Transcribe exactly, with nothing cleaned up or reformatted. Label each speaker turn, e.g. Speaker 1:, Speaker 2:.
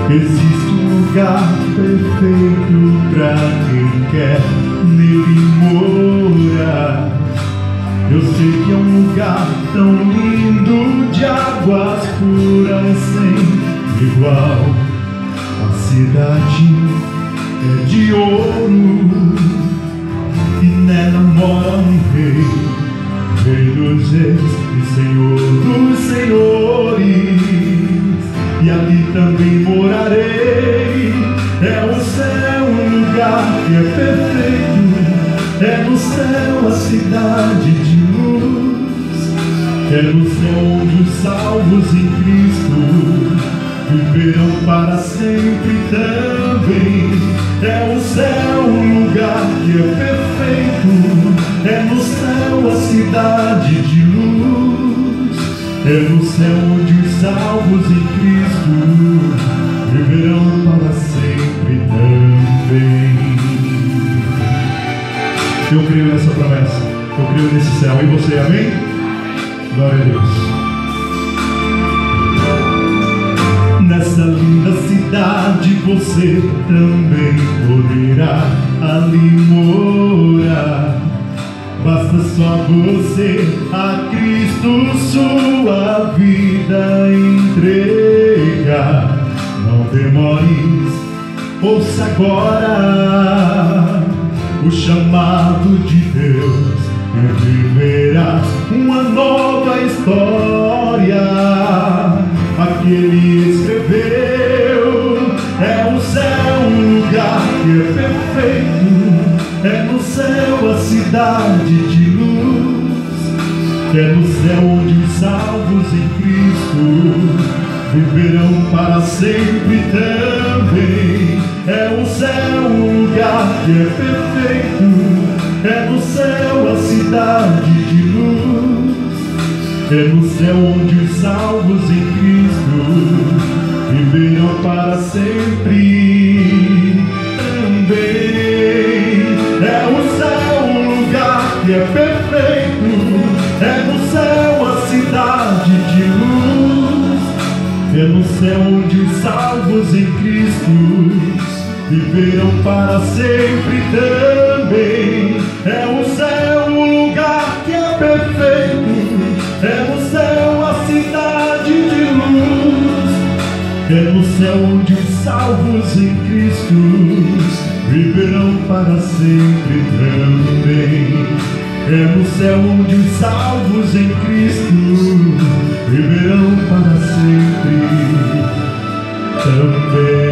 Speaker 1: Existe um lugar perfeito pra quem quer nele morar. Eu sei que é um lugar tão lindo, de águas puras sem igual. A cidade é de ouro e nela mora um rei, Rei dos reis e Senhor dos senhores. E ali também morarei. É o céu um lugar que é perfeito. É no céu a cidade de luz. É no céu onde os salvos em Cristo viverão para sempre também. É o céu um lugar que é perfeito. É no céu a cidade de luz. É no céu onde os salvos em Cristo viverão para sempre também. Eu creio nessa promessa, eu creio nesse céu. E você, amém? Glória a Deus. Nessa linda cidade você também poderá ali morar. Basta só você a Cristo sua vida entregar. Não demores, ouça agora o chamado de Deus e viverás uma nova história. Aquele escreveu, é o céu um lugar que é perfeito. É no céu a cidade de luz. É no céu onde os salvos em Cristo viverão para sempre também. É o céu um lugar que é perfeito. É no céu a cidade de luz. É no céu onde os salvos em Cristo viverão para sempre também. É o céu um lugar que é perfeito. É no céu a cidade de luz. É no céu onde os salvos em Cristo viverão para sempre também. É o céu um lugar que é perfeito. É no céu a cidade de luz. É no céu onde os salvos em Cristo viverão para sempre também. É no céu onde os salvos em Cristo viverão para sempre também.